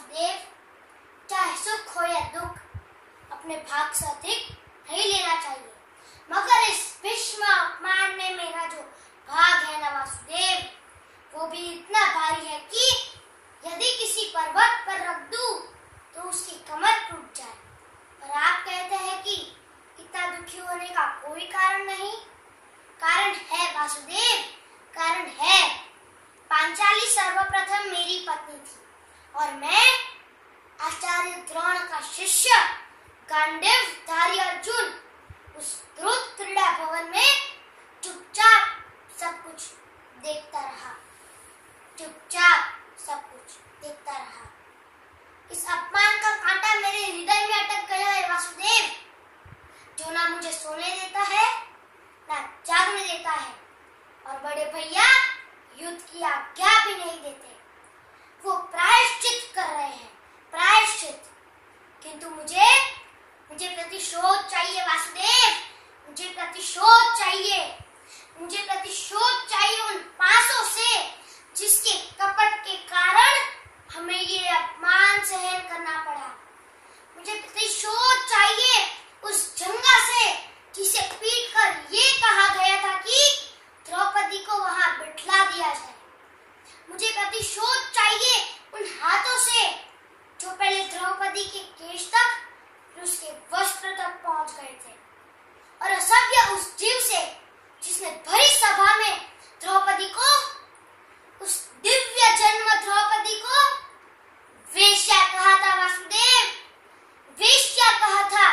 वासुदेव, चाहे सुख हो या दुख अपने भाग से अधिक नहीं लेना चाहिए, मगर इस भीष्म अपमान में मेरा जो भाग है ना वासुदेव, वो भी इतना भारी है कि यदि किसी पर्वत पर रख दूं तो उसकी कमर टूट जाए। पर आप कहते हैं कि इतना दुखी होने का कोई कारण नहीं। कारण है वासुदेव, कारण है। पांचाली सर्वप्रथम मेरी पत्नी थी और मैं आचार्य द्रोण का शिष्य गांडीवधारी अर्जुन उस क्रुद्ध क्रीड़ा भवन में चुपचाप सब कुछ देखता रहा, चुपचाप सब कुछ देखता रहा। इस अपमान का कांटा मेरे हृदय में अटक गया है वासुदेव, जो ना मुझे सोने देता है ना जागने देता है, और बड़े भैया युद्ध की आज्ञा भी नहीं देते। वो प्रायश्चित कर रहे हैं, प्रायश्चित। किंतु मुझे प्रतिशोध चाहिए वासुदेव, मुझे प्रतिशोध चाहिए, मुझे प्रतिशोध चाहिए उन पासों से जिसके कपट के कारण हमें ये अपमान सहन करना पड़ा। मुझे प्रतिशोध चाहिए उस जंगा से जिसे पीट कर ये कहा गया था कि द्रौपदी को वहां बिठला दिया जाए। मुझे प्रतिशोध चाहिए उन हाथों से जो पहले द्रौपदी के केश तक फिर उसके वस्त्र तक पहुंच गए थे, और असभ्य उस जीव से जिसने भरी सभा में द्रौपदी को, उस दिव्य जन्म द्रौपदी को वेश्या कहा था वासुदेव, वेश्या कहा था।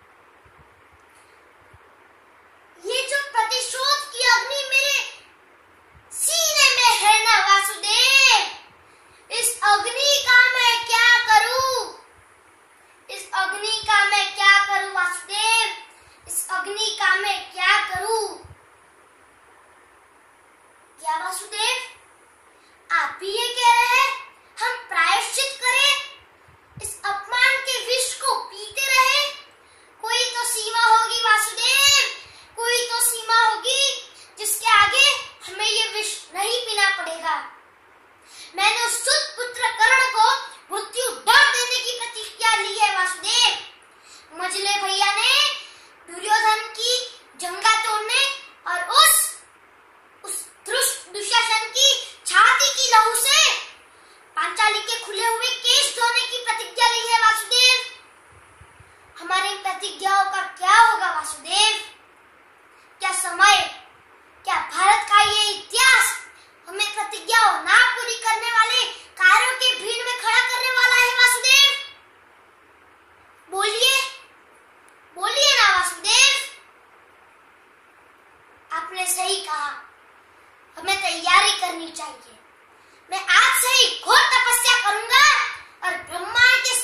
ये जो प्रतिशोध की अग्नि मेरे सीने में है ना वासुदेव, इस अग्नि का मैं क्या करूं, इस अग्नि का मैं क्या करूं वासुदेव, इस अग्नि का मैं क्या करूं। क्या वासुदेव आप भी ये कह रहे हैं हम प्रायश्चित करें, इस अपमान के विष को पीते रहे? कोई तो सीमा होगी वासुदेव, कोई तो सीमा होगी जिसके आगे हमें ये विष नहीं पीना पड़ेगा। मैंने उस सुत पुत्र कर्ण को मृत्यु दंड देने की प्रतिज्ञा ली है वासुदेव। मझले भैया ने दुर्योधन की जंगा तोड़ने और उस दुशासन की छाती की लहू से पांचाली के खुले हुए केश धोने की प्रतिज्ञा ली है वासुदेव। हमारी प्रतिज्ञाओं का क्या होगा वासुदेव? क्या समय, क्या भारत का ये इतिहास हमें प्रतिज्ञाओं ना पूरी करने वाले कार्यों के भीड़ में खड़ा करने वाला है वासुदेव? बोलिए, बोलिए ना वासुदेव। आपने सही कहा, हमें तैयारी करनी चाहिए। मैं आज से ही घोर तपस्या करूंगा और ब्रह्मांड के